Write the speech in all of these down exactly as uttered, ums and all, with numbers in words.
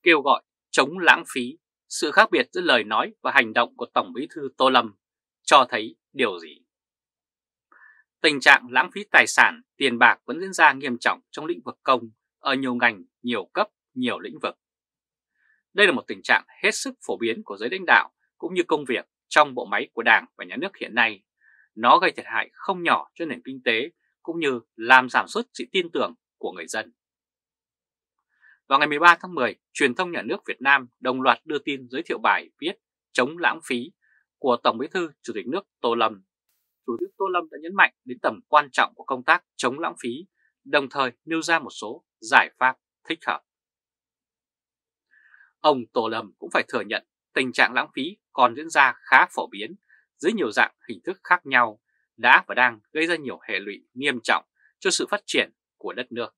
kêu gọi chống lãng phí, sự khác biệt giữa lời nói và hành động của Tổng Bí thư Tô Lâm cho thấy điều gì? Tình trạng lãng phí tài sản, tiền bạc vẫn diễn ra nghiêm trọng trong lĩnh vực công ở nhiều ngành, nhiều cấp, nhiều lĩnh vực. Đây là một tình trạng hết sức phổ biến của giới lãnh đạo cũng như công việc trong bộ máy của Đảng và Nhà nước hiện nay. Nó gây thiệt hại không nhỏ cho nền kinh tế cũng như làm giảm sút sự tin tưởng của người dân. Vào ngày mười ba tháng mười, truyền thông nhà nước Việt Nam đồng loạt đưa tin giới thiệu bài viết chống lãng phí của Tổng Bí thư Chủ tịch nước Tô Lâm. Chủ tịch Tô Lâm đã nhấn mạnh đến tầm quan trọng của công tác chống lãng phí, đồng thời nêu ra một số giải pháp thích hợp. Ông Tô Lâm cũng phải thừa nhận tình trạng lãng phí còn diễn ra khá phổ biến dưới nhiều dạng hình thức khác nhau, đã và đang gây ra nhiều hệ lụy nghiêm trọng cho sự phát triển của đất nước.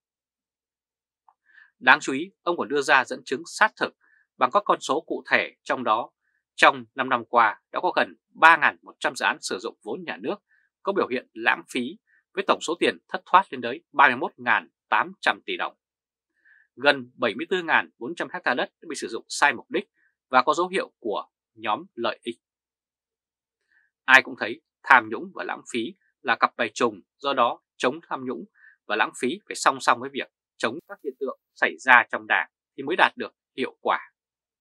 Đáng chú ý, ông còn đưa ra dẫn chứng sát thực bằng các con số cụ thể, trong đó trong năm năm qua đã có gần ba nghìn một trăm dự án sử dụng vốn nhà nước có biểu hiện lãng phí với tổng số tiền thất thoát lên tới ba mươi mốt nghìn tám trăm tỷ đồng. Gần bảy mươi tư nghìn bốn trăm ha đất đã bị sử dụng sai mục đích và có dấu hiệu của nhóm lợi ích. Ai cũng thấy tham nhũng và lãng phí là cặp bài trùng, do đó chống tham nhũng và lãng phí phải song song với việc chống các hiện tượng xảy ra trong Đảng thì mới đạt được hiệu quả.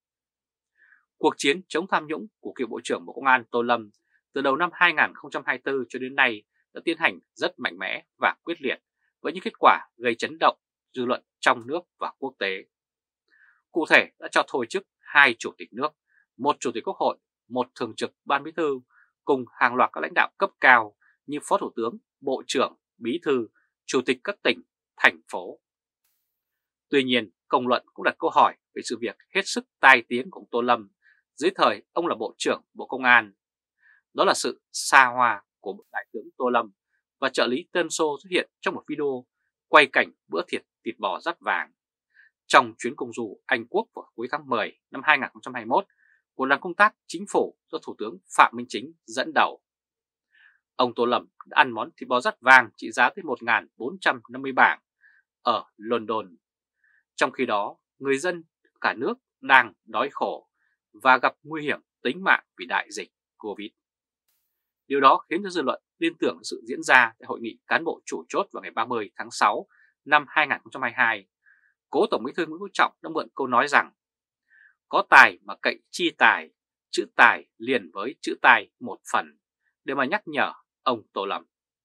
Cuộc chiến chống tham nhũng của cựu Bộ trưởng Bộ Công an Tô Lâm từ đầu năm hai nghìn không trăm hai mươi tư cho đến nay đã tiến hành rất mạnh mẽ và quyết liệt với những kết quả gây chấn động dư luận trong nước và quốc tế. Cụ thể đã cho thôi chức hai chủ tịch nước, một chủ tịch quốc hội, một thường trực ban bí thư cùng hàng loạt các lãnh đạo cấp cao như phó thủ tướng, bộ trưởng, bí thư, chủ tịch các tỉnh, thành phố. Tuy nhiên, công luận cũng đặt câu hỏi về sự việc hết sức tai tiếng của ông Tô Lâm dưới thời ông là Bộ trưởng Bộ Công an. Đó là sự xa hoa của Đại tướng Tô Lâm và trợ lý Tân Xô xuất hiện trong một video quay cảnh bữa thịt thịt bò rắt vàng trong chuyến công du Anh Quốc vào cuối tháng mười năm hai nghìn không trăm hai mươi mốt của đoàn công tác chính phủ do Thủ tướng Phạm Minh Chính dẫn đầu. Ông Tô Lâm đã ăn món thịt bò rắt vàng trị giá tới một nghìn bốn trăm năm mươi bảng ở London. Trong khi đó, người dân cả nước đang đói khổ và gặp nguy hiểm tính mạng vì đại dịch Covid. Điều đó khiến cho dư luận liên tưởng sự diễn ra tại hội nghị cán bộ chủ chốt vào ngày ba mươi tháng sáu năm hai nghìn không trăm hai mươi hai. Cố Tổng Bí thư Nguyễn Phú Trọng đã mượn câu nói rằng có tài mà cậy chi tài, chữ tài liền với chữ tài một phần để mà nhắc nhở ông Tô Lâm.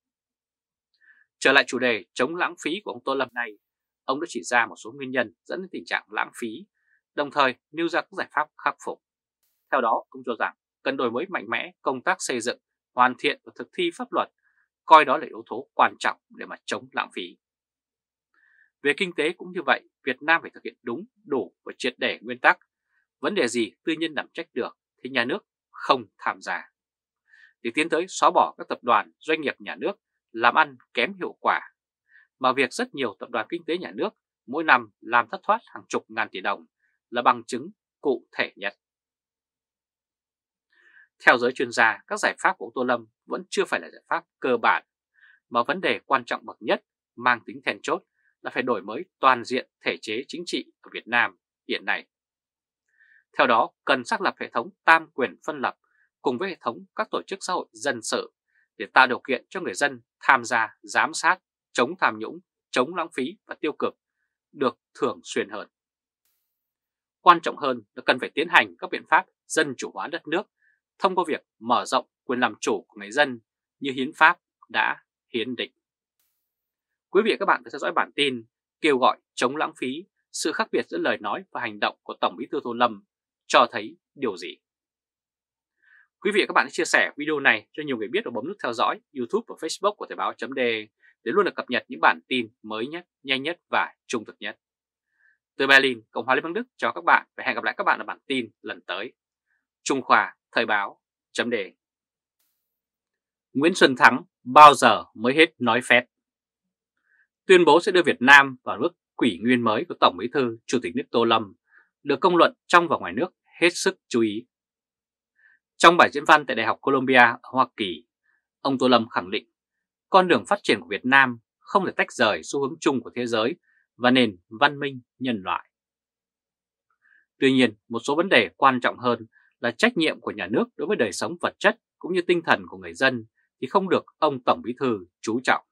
Trở lại chủ đề chống lãng phí của ông Tô Lâm này, ông đã chỉ ra một số nguyên nhân dẫn đến tình trạng lãng phí, đồng thời nêu ra các giải pháp khắc phục. Theo đó, ông cho rằng cần đổi mới mạnh mẽ công tác xây dựng, hoàn thiện và thực thi pháp luật, coi đó là yếu tố quan trọng để mà chống lãng phí. Về kinh tế cũng như vậy, Việt Nam phải thực hiện đúng, đủ và triệt để nguyên tắc. Vấn đề gì tư nhân đảm trách được thì nhà nước không tham gia. Để tiến tới xóa bỏ các tập đoàn, doanh nghiệp nhà nước làm ăn kém hiệu quả, mà việc rất nhiều tập đoàn kinh tế nhà nước mỗi năm làm thất thoát hàng chục ngàn tỷ đồng là bằng chứng cụ thể nhất. Theo giới chuyên gia, các giải pháp của Tô Lâm vẫn chưa phải là giải pháp cơ bản, mà vấn đề quan trọng bậc nhất mang tính then chốt là phải đổi mới toàn diện thể chế chính trị ở Việt Nam hiện nay. Theo đó, cần xác lập hệ thống tam quyền phân lập cùng với hệ thống các tổ chức xã hội dân sự để tạo điều kiện cho người dân tham gia giám sát, chống tham nhũng, chống lãng phí và tiêu cực được thường xuyên hơn. Quan trọng hơn là cần phải tiến hành các biện pháp dân chủ hóa đất nước thông qua việc mở rộng quyền làm chủ của người dân như hiến pháp đã hiến định. Quý vị và các bạn phải theo dõi bản tin kêu gọi chống lãng phí, sự khác biệt giữa lời nói và hành động của Tổng Bí thư Tô Lâm cho thấy điều gì? Quý vị và các bạn hãy chia sẻ video này cho nhiều người biết và bấm nút theo dõi YouTube và Facebook của Thời báo chấm de để luôn được cập nhật những bản tin mới nhất, nhanh nhất và trung thực nhất. Từ Berlin, Cộng hòa Liên bang Đức chào các bạn và hẹn gặp lại các bạn ở bản tin lần tới. Trung Khoa, Thời báo chấm de. Nguyễn Xuân Thắng bao giờ mới hết nói phét? Tuyên bố sẽ đưa Việt Nam vào nước kỷ nguyên mới của Tổng Bí thư Chủ tịch nước Tô Lâm được công luận trong và ngoài nước hết sức chú ý. Trong bài diễn văn tại Đại học Columbia ở Hoa Kỳ, ông Tô Lâm khẳng định con đường phát triển của Việt Nam không thể tách rời xu hướng chung của thế giới và nền văn minh nhân loại. Tuy nhiên, một số vấn đề quan trọng hơn là trách nhiệm của nhà nước đối với đời sống vật chất cũng như tinh thần của người dân thì không được ông Tổng Bí thư chú trọng.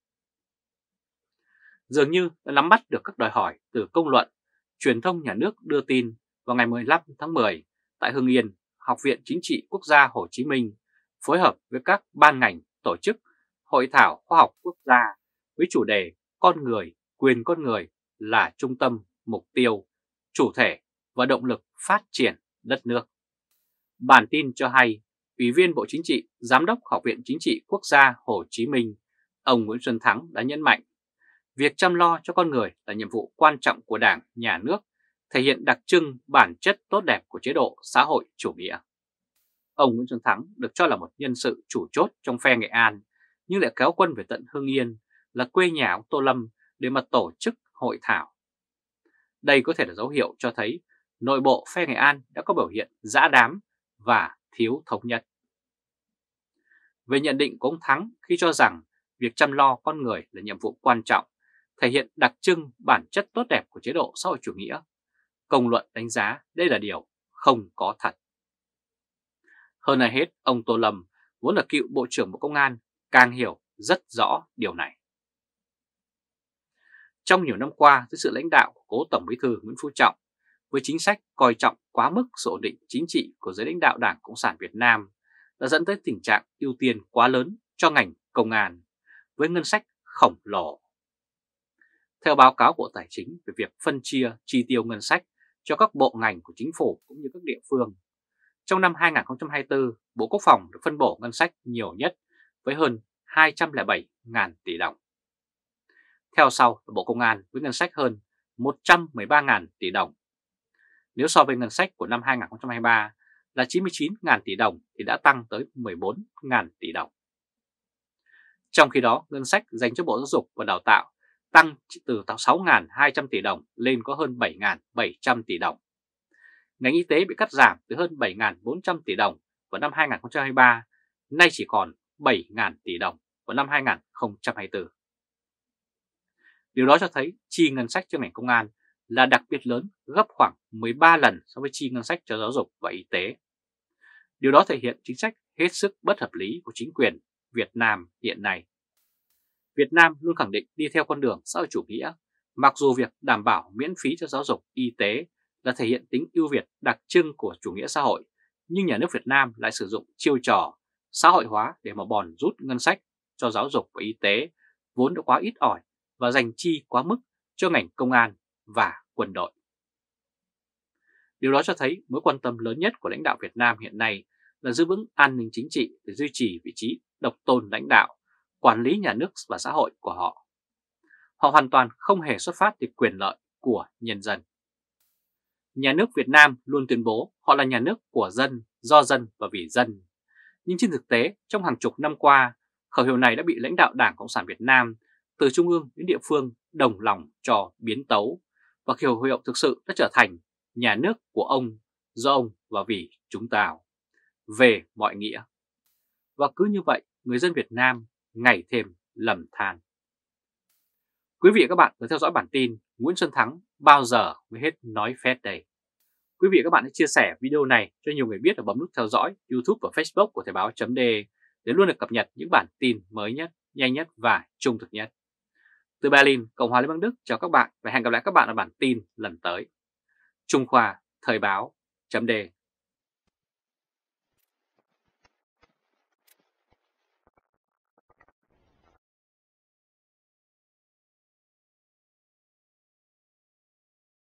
Dường như đã nắm bắt được các đòi hỏi từ công luận, truyền thông nhà nước đưa tin vào ngày mười lăm tháng mười tại Hưng Yên, Học viện Chính trị Quốc gia Hồ Chí Minh phối hợp với các ban ngành tổ chức Hội thảo khoa học quốc gia với chủ đề Con người, quyền con người là trung tâm, mục tiêu, chủ thể và động lực phát triển đất nước. Bản tin cho hay, Ủy viên Bộ Chính trị, Giám đốc Học viện Chính trị Quốc gia Hồ Chí Minh, ông Nguyễn Xuân Thắng đã nhấn mạnh, việc chăm lo cho con người là nhiệm vụ quan trọng của Đảng, Nhà nước, thể hiện đặc trưng bản chất tốt đẹp của chế độ xã hội chủ nghĩa. Ông Nguyễn Xuân Thắng được cho là một nhân sự chủ chốt trong phe Nghệ An, nhưng lại kéo quân về tận Hưng Yên là quê nhà ông Tô Lâm để mà tổ chức hội thảo. Đây có thể là dấu hiệu cho thấy nội bộ phe Nghệ An đã có biểu hiện dã đám và thiếu thống nhất. Về nhận định của ông Thắng khi cho rằng việc chăm lo con người là nhiệm vụ quan trọng, thể hiện đặc trưng bản chất tốt đẹp của chế độ xã hội chủ nghĩa, công luận đánh giá đây là điều không có thật. Hơn ai hết, ông Tô Lâm vốn là cựu Bộ trưởng Bộ Công an càng hiểu rất rõ điều này. Trong nhiều năm qua, dưới sự lãnh đạo của cố Tổng Bí thư Nguyễn Phú Trọng, với chính sách coi trọng quá mức sự ổn định chính trị của giới lãnh đạo Đảng Cộng sản Việt Nam, đã dẫn tới tình trạng ưu tiên quá lớn cho ngành công an, với ngân sách khổng lồ. Theo báo cáo Bộ Tài chính về việc phân chia chi tiêu ngân sách cho các bộ ngành của chính phủ cũng như các địa phương, trong năm hai nghìn không trăm hai mươi tư, Bộ Quốc phòng được phân bổ ngân sách nhiều nhất với hơn hai trăm lẻ bảy nghìn tỷ đồng. Theo sau là Bộ Công an với ngân sách hơn một trăm mười ba nghìn tỷ đồng. Nếu so với ngân sách của năm hai nghìn không trăm hai mươi ba là chín mươi chín nghìn tỷ đồng thì đã tăng tới mười bốn nghìn tỷ đồng. Trong khi đó, ngân sách dành cho Bộ Giáo dục và Đào tạo tăng từ sáu nghìn hai trăm tỷ đồng lên có hơn bảy nghìn bảy trăm tỷ đồng. Ngành y tế bị cắt giảm từ hơn bảy nghìn bốn trăm tỷ đồng vào năm hai nghìn không trăm hai mươi ba, nay chỉ còn bảy nghìn tỷ đồng vào năm hai nghìn không trăm hai mươi tư. Điều đó cho thấy chi ngân sách cho ngành công an là đặc biệt lớn, gấp khoảng mười ba lần so với chi ngân sách cho giáo dục và y tế. Điều đó thể hiện chính sách hết sức bất hợp lý của chính quyền Việt Nam hiện nay. Việt Nam luôn khẳng định đi theo con đường xã hội chủ nghĩa, mặc dù việc đảm bảo miễn phí cho giáo dục, y tế là thể hiện tính ưu việt đặc trưng của chủ nghĩa xã hội, nhưng nhà nước Việt Nam lại sử dụng chiêu trò xã hội hóa để mà bòn rút ngân sách cho giáo dục và y tế vốn đã quá ít ỏi và dành chi quá mức cho ngành công an và quân đội. Điều đó cho thấy mối quan tâm lớn nhất của lãnh đạo Việt Nam hiện nay là giữ vững an ninh chính trị để duy trì vị trí độc tôn lãnh đạo, quản lý nhà nước và xã hội của họ. Họ hoàn toàn không hề xuất phát từ quyền lợi của nhân dân. Nhà nước Việt Nam luôn tuyên bố họ là nhà nước của dân, do dân và vì dân. Nhưng trên thực tế, trong hàng chục năm qua, khẩu hiệu này đã bị lãnh đạo Đảng Cộng sản Việt Nam từ trung ương đến địa phương đồng lòng cho biến tấu, và khẩu hiệu thực sự đã trở thành nhà nước của ông, do ông và vì chúng ta, về mọi nghĩa. Và cứ như vậy, người dân Việt Nam ngày thêm lầm than. Quý vị và các bạn vừa theo dõi bản tin Nguyễn Xuân Thắng bao giờ mới hết nói phét đây. Quý vị và các bạn hãy chia sẻ video này cho nhiều người biết và bấm nút theo dõi YouTube và Facebook của Thời báo chấm de để luôn được cập nhật những bản tin mới nhất, nhanh nhất và trung thực nhất. Từ Berlin, Cộng hòa Liên bang Đức, chào các bạn và hẹn gặp lại các bạn ở bản tin lần tới. Trung Khoa, Thời báo chấm de.